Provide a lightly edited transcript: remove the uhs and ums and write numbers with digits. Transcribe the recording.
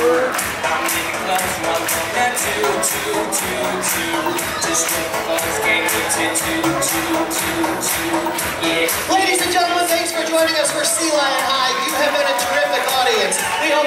I'm in the clubs, 1, 1, 2, 2, 2, 2. Just what the buzz game puts it 2, 2, 2, 2. Yeah. Ladies and gentlemen, thanks for joining us for Sea Lion High. You have been a terrific audience. We hope